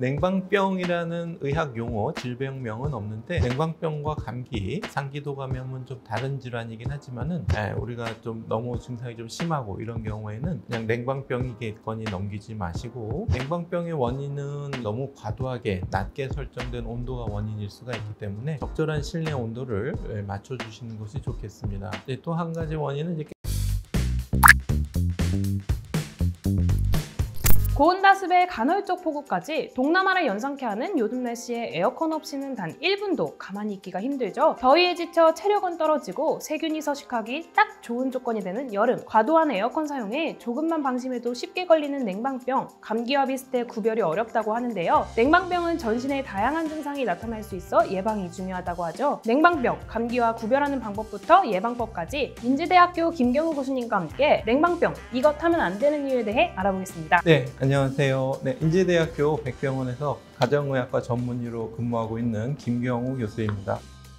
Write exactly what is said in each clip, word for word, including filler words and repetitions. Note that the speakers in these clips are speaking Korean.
냉방병이라는 의학 용어, 질병명은 없는데 냉방병과 감기, 상기도 감염은 좀 다른 질환이긴 하지만은 에, 우리가 좀 너무 증상이 좀 심하고 이런 경우에는 그냥 냉방병이겠거니 넘기지 마시고, 냉방병의 원인은 너무 과도하게 낮게 설정된 온도가 원인일 수가 있기 때문에 적절한 실내 온도를 맞춰주시는 것이 좋겠습니다. 또 한 가지 원인은 이제 고온다습의 간헐적 폭우까지 동남아를 연상케 하는 요즘 날씨에 에어컨 없이는 단 일 분도 가만히 있기가 힘들죠. 더위에 지쳐 체력은 떨어지고 세균이 서식하기 딱 좋은 조건이 되는 여름. 과도한 에어컨 사용에 조금만 방심해도 쉽게 걸리는 냉방병, 감기와 비슷해 구별이 어렵다고 하는데요. 냉방병은 전신에 다양한 증상이 나타날 수 있어 예방이 중요하다고 하죠. 냉방병, 감기와 구별하는 방법부터 예방법까지 인지대학교 김경우 교수님과 함께 냉방병, 이것 하면 안 되는 이유에 대해 알아보겠습니다. 네, 안녕하세요. 네, 인제대학교 백병원에서 가정의학과 전문의로 근무하고 있는 김경우 교수입니다.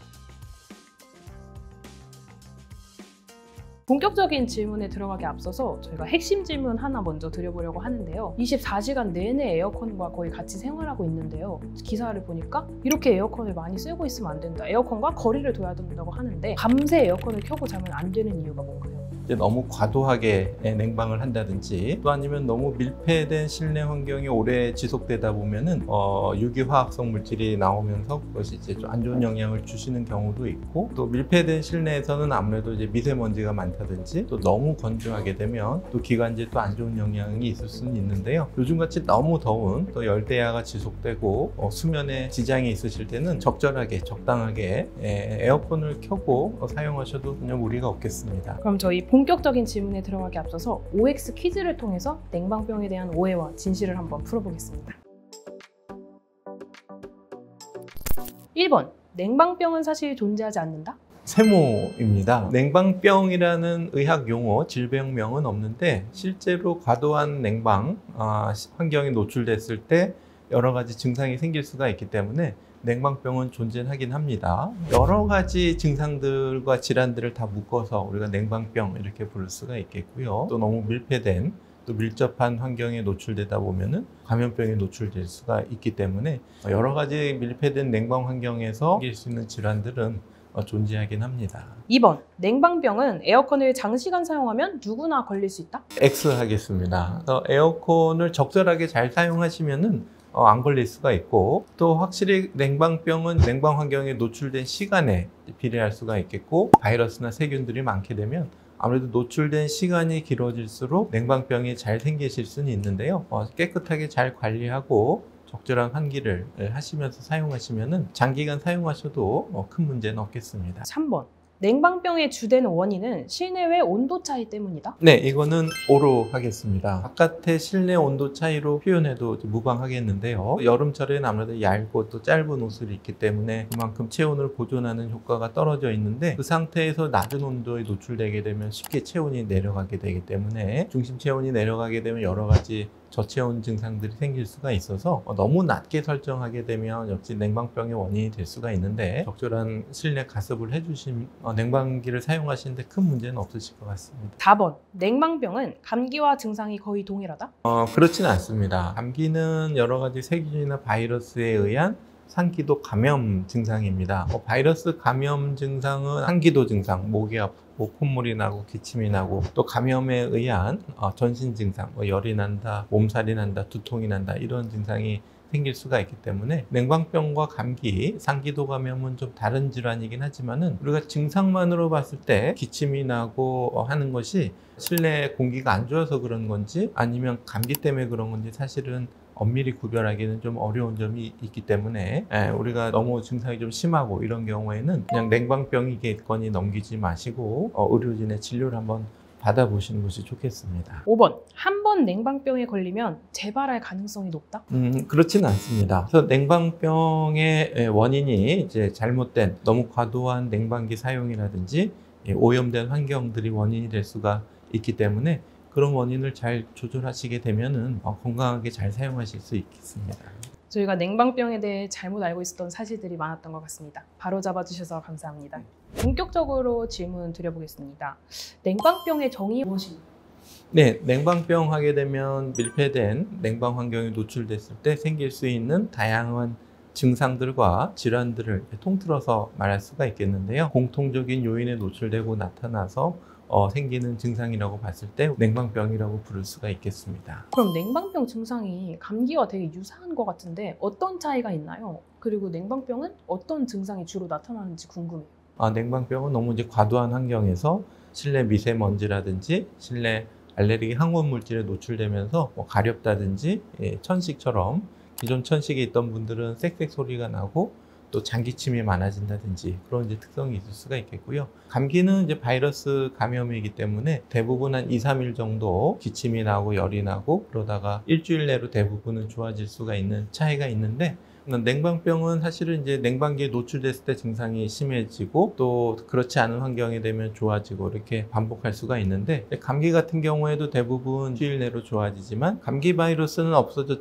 본격적인 질문에 들어가기 앞서서 저희가 핵심 질문 하나 먼저 드려보려고 하는데요. 이십사 시간 내내 에어컨과 거의 같이 생활하고 있는데요. 기사를 보니까 이렇게 에어컨을 많이 쓰고 있으면 안 된다. 에어컨과 거리를 둬야 된다고 하는데 밤새 에어컨을 켜고 자면 안 되는 이유가 뭔가요? 이제 너무 과도하게 냉방을 한다든지, 또 아니면 너무 밀폐된 실내 환경이 오래 지속되다 보면은 어, 유기화학성 물질이 나오면서 그것이 이제 좀 안 좋은 영향을 주시는 경우도 있고, 또 밀폐된 실내에서는 아무래도 이제 미세먼지가 많다든지, 또 너무 건조하게 되면 또 기관지에 또 안 좋은 영향이 있을 수는 있는데요. 요즘같이 너무 더운 또 열대야가 지속되고 어, 수면에 지장이 있으실 때는 적절하게 적당하게 에, 에어컨을 켜고 어, 사용하셔도 전혀 무리가 없겠습니다. 그럼 저희 본격적인 질문에 들어가기 앞서서 오엑스 퀴즈를 통해서 냉방병에 대한 오해와 진실을 한번 풀어보겠습니다. 일 번. 냉방병은 사실 존재하지 않는다? 세모입니다. 냉방병이라는 의학 용어, 질병명은 없는데 실제로 과도한 냉방 아, 환경에 노출됐을 때 여러 가지 증상이 생길 수가 있기 때문에 냉방병은 존재하긴 합니다. 여러 가지 증상들과 질환들을 다 묶어서 우리가 냉방병 이렇게 부를 수가 있겠고요. 또 너무 밀폐된, 또 밀접한 환경에 노출되다 보면은 감염병에 노출될 수가 있기 때문에 여러 가지 밀폐된 냉방 환경에서 생길 수 있는 질환들은 존재하긴 합니다. 이 번. 냉방병은 에어컨을 장시간 사용하면 누구나 걸릴 수 있다? X 하겠습니다. 그래서 에어컨을 적절하게 잘 사용하시면은 어, 안 걸릴 수가 있고, 또 확실히 냉방병은 냉방 환경에 노출된 시간에 비례할 수가 있겠고, 바이러스나 세균들이 많게 되면 아무래도 노출된 시간이 길어질수록 냉방병이 잘 생기실 수는 있는데요. 어, 깨끗하게 잘 관리하고 적절한 환기를 하시면서 사용하시면 장기간 사용하셔도 어, 큰 문제는 없겠습니다. 삼 번. 냉방병의 주된 원인은 실내외 온도 차이 때문이다? 네, 이거는 오로 하겠습니다. 바깥의 실내 온도 차이로 표현해도 무방하겠는데요. 여름철에는 아무래도 얇고 또 짧은 옷을 입기 때문에 그만큼 체온을 보존하는 효과가 떨어져 있는데, 그 상태에서 낮은 온도에 노출되게 되면 쉽게 체온이 내려가게 되기 때문에 중심 체온이 내려가게 되면 여러 가지 저체온 증상들이 생길 수가 있어서 너무 낮게 설정하게 되면 역시 냉방병의 원인이 될 수가 있는데, 적절한 실내 가습을 해주신 냉방기를 사용하시는데 큰 문제는 없으실 것 같습니다. 사 번. 냉방병은 감기와 증상이 거의 동일하다? 어, 그렇지는 않습니다. 감기는 여러 가지 세균이나 바이러스에 의한 상기도 감염 증상입니다. 어, 바이러스 감염 증상은 상기도 증상, 목이 아프고 콧물이 나고 기침이 나고, 또 감염에 의한 어, 전신 증상, 뭐 열이 난다, 몸살이 난다, 두통이 난다, 이런 증상이 생길 수가 있기 때문에 냉방병과 감기, 상기도 감염은 좀 다른 질환이긴 하지만은 우리가 증상만으로 봤을 때 기침이 나고 하는 것이 실내 공기가 안 좋아서 그런 건지 아니면 감기 때문에 그런 건지 사실은 엄밀히 구별하기는 좀 어려운 점이 있기 때문에 에, 우리가 너무 증상이 좀 심하고 이런 경우에는 그냥 냉방병이겠거니 넘기지 마시고 어, 의료진의 진료를 한번 받아보시는 것이 좋겠습니다. 오 번. 한 번 냉방병에 걸리면 재발할 가능성이 높다? 음, 그렇지는 않습니다. 그래서 냉방병의 원인이 이제 잘못된 너무 과도한 냉방기 사용이라든지 오염된 환경들이 원인이 될 수가 있기 때문에 그런 원인을 잘 조절하시게 되면은 건강하게 잘 사용하실 수 있겠습니다. 저희가 냉방병에 대해 잘못 알고 있었던 사실들이 많았던 것 같습니다. 바로 잡아주셔서 감사합니다. 본격적으로 질문 드려보겠습니다. 냉방병의 정의 무엇인가요? 네, 냉방병 하게 되면 밀폐된 냉방 환경에 노출됐을 때 생길 수 있는 다양한 증상들과 질환들을 통틀어서 말할 수가 있겠는데요. 공통적인 요인에 노출되고 나타나서 어, 생기는 증상이라고 봤을 때 냉방병이라고 부를 수가 있겠습니다. 그럼 냉방병 증상이 감기와 되게 유사한 것 같은데 어떤 차이가 있나요? 그리고 냉방병은 어떤 증상이 주로 나타나는지 궁금해요. 아, 냉방병은 너무 이제 과도한 환경에서 실내 미세먼지라든지 실내 알레르기 항원 물질에 노출되면서 뭐 가렵다든지 예, 천식처럼 기존 천식이 있던 분들은 쌕쌕 소리가 나고 또 장기침이 많아진다든지 그런 이제 특성이 있을 수가 있겠고요. 감기는 이제 바이러스 감염이기 때문에 대부분 한 이, 삼 일 정도 기침이 나고 열이 나고 그러다가 일주일 내로 대부분은 좋아질 수가 있는 차이가 있는데, 냉방병은 사실은 이제 냉방기에 노출됐을 때 증상이 심해지고 또 그렇지 않은 환경이 되면 좋아지고 이렇게 반복할 수가 있는데, 감기 같은 경우에도 대부분 일주일 내로 좋아지지만 감기 바이러스는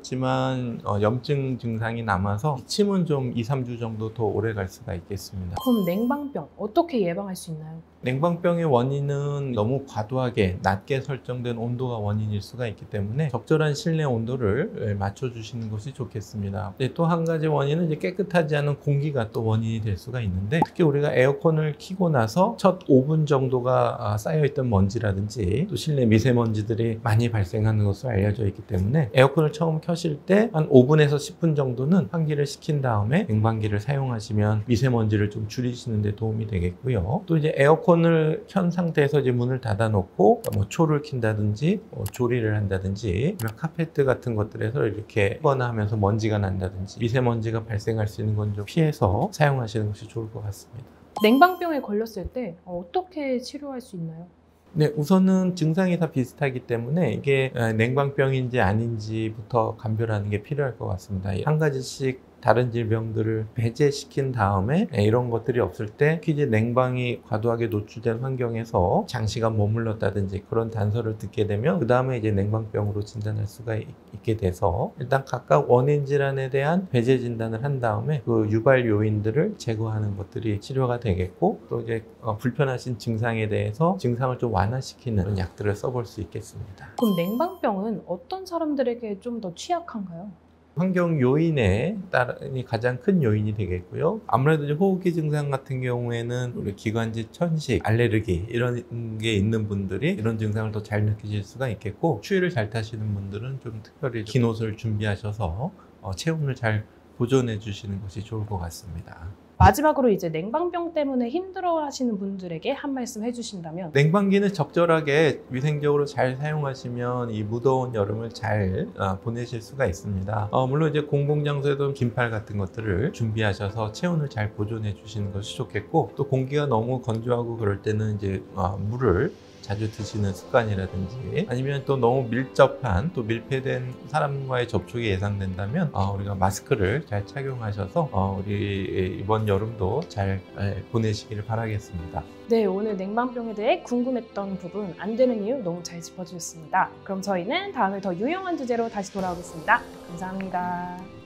없어졌지만 어, 염증 증상이 남아서 기침은 좀 이, 삼 주 정도 더 오래 갈 수가 있겠습니다. 그럼 냉방병 어떻게 예방할 수 있나요? 냉방병의 원인은 너무 과도하게 낮게 설정된 온도가 원인일 수가 있기 때문에 적절한 실내 온도를 맞춰주시는 것이 좋겠습니다. 또 한 가지 원인은 이제 깨끗하지 않은 공기가 또 원인이 될 수가 있는데, 특히 우리가 에어컨을 켜고 나서 첫 오 분 정도가 쌓여있던 먼지라든지 또 실내 미세먼지들이 많이 발생하는 것으로 알려져 있기 때문에 에어컨을 처음 켜실 때 한 오 분에서 십 분 정도는 환기를 시킨 다음에 냉방기를 사용하시면 미세먼지를 좀 줄이시는 데 도움이 되겠고요. 또 이제 에어컨 에어컨을 켠 상태에서 이제 문을 닫아 놓고 뭐 초를 킨다든지 뭐 조리를 한다든지 카페트 같은 것들에서 이렇게 하거나 하면서 먼지가 난다든지 미세먼지가 발생할 수 있는 건 좀 피해서 사용하시는 것이 좋을 것 같습니다. 냉방병에 걸렸을 때 어떻게 치료할 수 있나요? 네, 우선은 증상이 다 비슷하기 때문에 이게 냉방병인지 아닌지부터 감별하는 게 필요할 것 같습니다. 한 가지씩 다른 질병들을 배제시킨 다음에 이런 것들이 없을 때 특히 이제 냉방이 과도하게 노출된 환경에서 장시간 머물렀다든지 그런 단서를 듣게 되면 그 다음에 이제 냉방병으로 진단할 수가 있게 돼서 일단 각각 원인 질환에 대한 배제 진단을 한 다음에 그 유발 요인들을 제거하는 것들이 치료가 되겠고, 또 이제 불편하신 증상에 대해서 증상을 좀 완화시키는 약들을 써볼 수 있겠습니다. 그럼 냉방병은 어떤 사람들에게 좀 더 취약한가요? 환경 요인에 따른이 가장 큰 요인이 되겠고요. 아무래도 이제 호흡기 증상 같은 경우에는 우리 기관지 천식, 알레르기 이런 게 있는 분들이 이런 증상을 더 잘 느끼실 수가 있겠고, 추위를 잘 타시는 분들은 좀 특별히 긴 옷을 준비하셔서 어, 체온을 잘 보존해 주시는 것이 좋을 것 같습니다. 마지막으로 이제 냉방병 때문에 힘들어하시는 분들에게 한 말씀 해주신다면? 냉방기는 적절하게 위생적으로 잘 사용하시면 이 무더운 여름을 잘 보내실 수가 있습니다. 어, 물론 이제 공공장소에도 긴팔 같은 것들을 준비하셔서 체온을 잘 보존해 주시는 것이 좋겠고, 또 공기가 너무 건조하고 그럴 때는 이제 어, 물을 자주 드시는 습관이라든지 아니면 또 너무 밀접한 또 밀폐된 사람과의 접촉이 예상된다면 어, 우리가 마스크를 잘 착용하셔서 어, 우리 이번 여름도 잘 보내시기를 바라겠습니다. 네, 오늘 냉방병에 대해 궁금했던 부분, 안 되는 이유 너무 잘 짚어주셨습니다. 그럼 저희는 다음에 더 유용한 주제로 다시 돌아오겠습니다. 감사합니다.